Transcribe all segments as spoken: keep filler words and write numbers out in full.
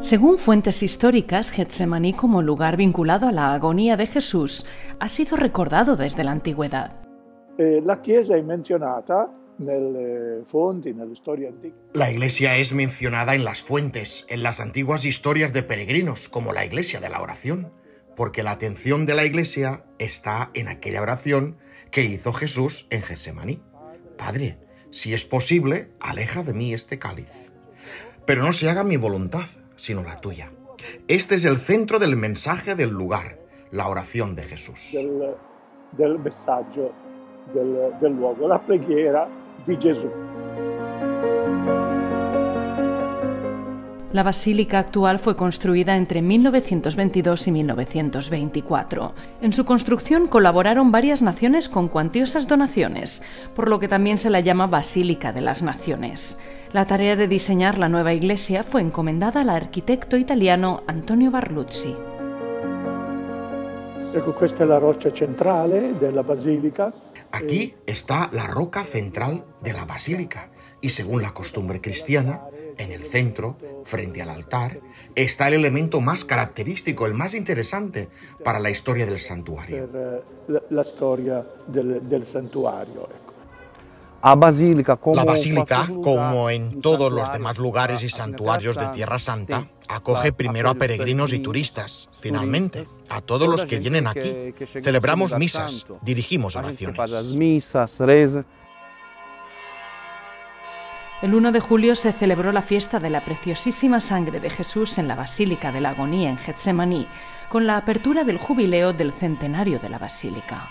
Según fuentes históricas, Getsemaní, como lugar vinculado a la agonía de Jesús, ha sido recordado desde la antigüedad. La Chiesa es mencionada nelle fonti, nelle storie antiche. La iglesia es mencionada en las fuentes, en las antiguas historias de peregrinos, como la iglesia de la oración, porque la atención de la iglesia está en aquella oración que hizo Jesús en Getsemaní. Padre, si es posible, aleja de mí este cáliz. Pero no se haga mi voluntad, sino la tuya. Este es el centro del mensaje del lugar, la oración de Jesús. Del, del messaggio del, del luogo, la preghiera di Gesù. La basílica actual fue construida entre mil novecientos veintidós y mil novecientos veinticuatro. En su construcción colaboraron varias naciones con cuantiosas donaciones, por lo que también se la llama Basílica de las Naciones. La tarea de diseñar la nueva iglesia fue encomendada al arquitecto italiano Antonio Barluzzi. Ecco, esta es la roca central de la basílica. Aquí está la roca central de la basílica y, según la costumbre cristiana, en el centro, frente al altar, está el elemento más característico, el más interesante para la historia del santuario. La, la historia del, del santuario. La basílica, como en todos los demás lugares y santuarios de Tierra Santa, acoge primero a peregrinos y turistas, finalmente, a todos los que vienen aquí. Celebramos misas, dirigimos oraciones. El uno de julio se celebró la fiesta de la preciosísima sangre de Jesús en la Basílica de la Agonía en Getsemaní, con la apertura del jubileo del centenario de la Basílica.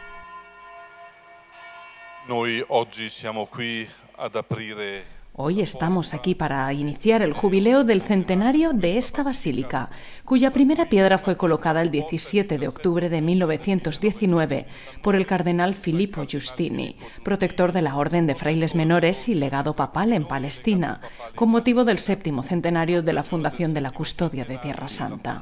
Noi oggi siamo qui ad aprire. Hoy estamos aquí para iniciar el jubileo del centenario de esta basílica, cuya primera piedra fue colocada el diecisiete de octubre de mil novecientos diecinueve por el cardenal Filippo Giustini, protector de la Orden de Frailes Menores y legado papal en Palestina, con motivo del séptimo centenario de la fundación de la Custodia de Tierra Santa.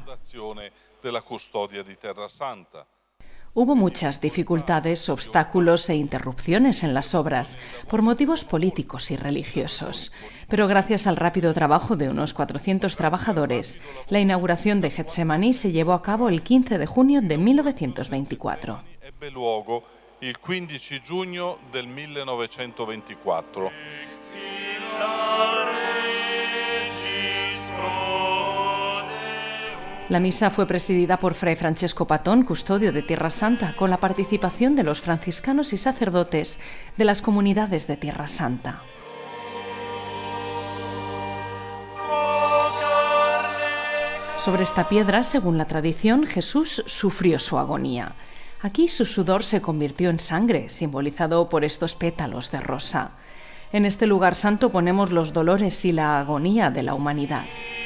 Hubo muchas dificultades, obstáculos e interrupciones en las obras, por motivos políticos y religiosos. Pero gracias al rápido trabajo de unos cuatrocientos trabajadores, la inauguración de Getsemaní se llevó a cabo el quince de junio de mil novecientos veinticuatro. Il quindici giugno del millenovecentовentiquattro. La misa fue presidida por Fray Francesco Patón, custodio de Tierra Santa, con la participación de los franciscanos y sacerdotes de las comunidades de Tierra Santa. Sobre esta piedra, según la tradición, Jesús sufrió su agonía. Aquí su sudor se convirtió en sangre, simbolizado por estos pétalos de rosa. En este lugar santo ponemos los dolores y la agonía de la humanidad.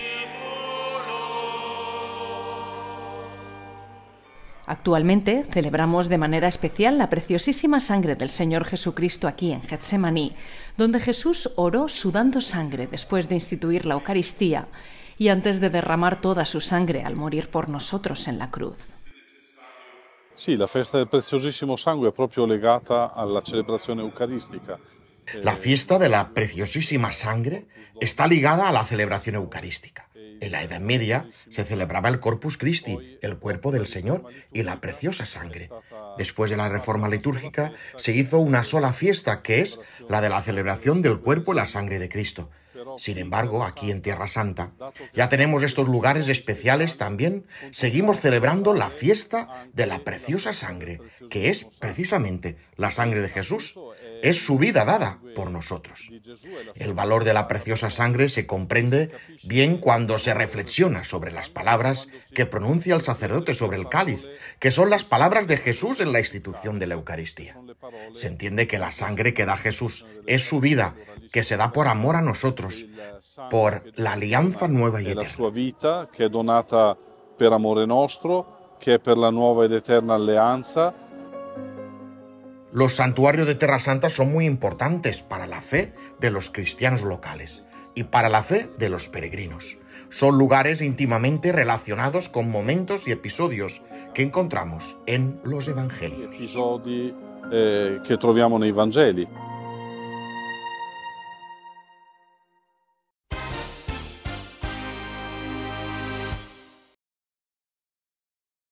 Actualmente celebramos de manera especial la preciosísima sangre del Señor Jesucristo aquí en Getsemaní, donde Jesús oró sudando sangre después de instituir la Eucaristía y antes de derramar toda su sangre al morir por nosotros en la cruz. Sí, la fiesta del preciosísimo sangue es proprio legata alla celebrazione eucaristica. La fiesta de la preciosísima sangre está ligada a la celebración eucarística. En la Edad Media se celebraba el Corpus Christi, el cuerpo del Señor, y la preciosa sangre. Después de la reforma litúrgica se hizo una sola fiesta, que es la de la celebración del cuerpo y la sangre de Cristo. Sin embargo, aquí en Tierra Santa ya tenemos estos lugares especiales también. Seguimos celebrando la fiesta de la preciosa sangre, que es precisamente la sangre de Jesús. Es su vida dada por nosotros. El valor de la preciosa sangre se comprende bien cuando se reflexiona sobre las palabras que pronuncia el sacerdote sobre el cáliz, que son las palabras de Jesús en la institución de la Eucaristía. Se entiende que la sangre que da Jesús es su vida, que se da por amor a nosotros, por la alianza nueva y eterna. La sua vita che è donata per amore nostro, che è per la nuova ed eterna alleanza. Los santuarios de Tierra Santa son muy importantes para la fe de los cristianos locales y para la fe de los peregrinos. Son lugares íntimamente relacionados con momentos y episodios que encontramos en los evangelios. Episodi eh, che troviamo nei Vangeli.